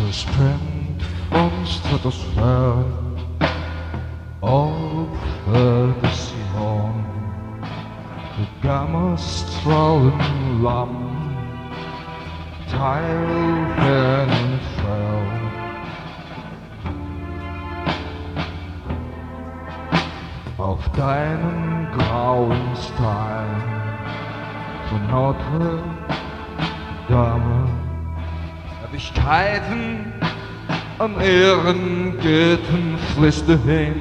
verspringt von Stratosphäre over de Sion, de Gammastrahlenlamm, Teilchen und Fell. Auf deinen grauen Stein von Notre Dame, Ewigkeiten an Ehrengötten fließte hin.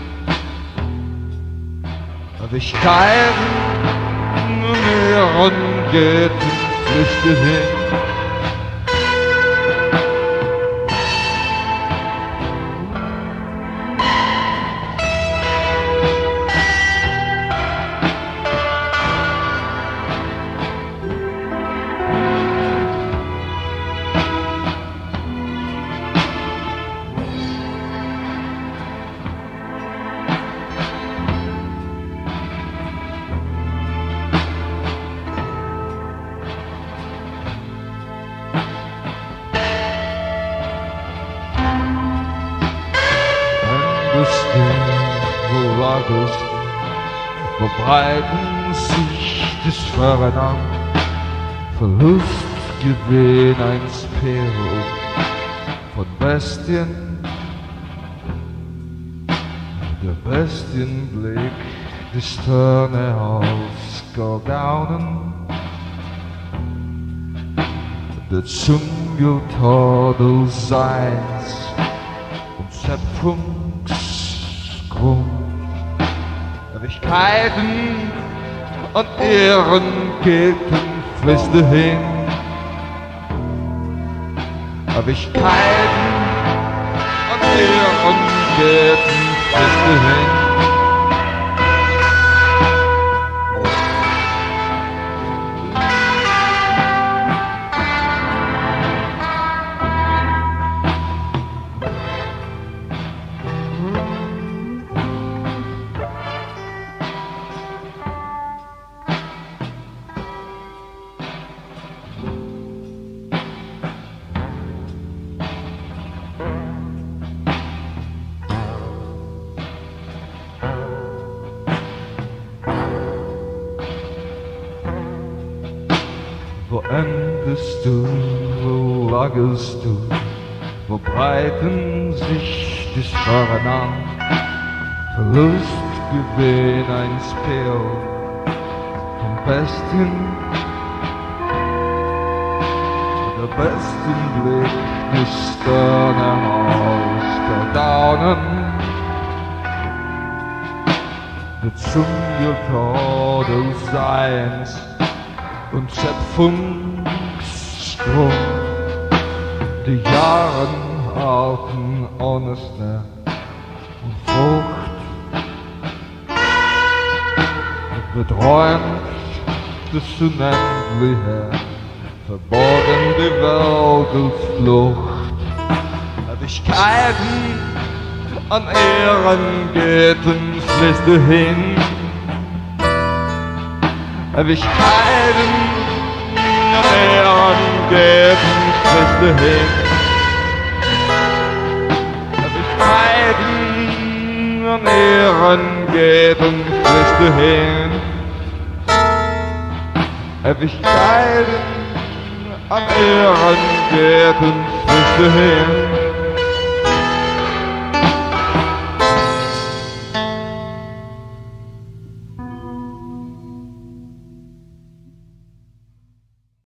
Ewigkeiten an Ehrengötten fließte hin. Wo lagerst du, wo breiten sich die Sphären an, Verlust, Gewinn, ein Spero von Bestien, der Bestienblick, die Sterne aus Gorgaunen, der Dschungeltor des Seins und Schöpfungsgrund. Ewigkeiten und Ehrengötten fließte hin. Ewigkeiten und Ehrengötten fließte hin. Wo endest du, wo lagerst du, wo breiten sich die Sphären an, Verlust, Gewinn, ein Spiel vom Besten, der besten Blick, die Sterne aus der Daunen, der Dschungeltor des Seins und Schöpfungsstrom, die Jahren halten ohne Schnee und Frucht. Beträumt das Unendliche, verborgen die Welt als Flucht. Ewigkeiten an Ehrengötten fließte hin. Ewigkeiten an Ehrengötten fließte hin. Ewigkeiten an Ehrengötten fließte hin. Ewigkeiten an Ehrengötten fließte hin.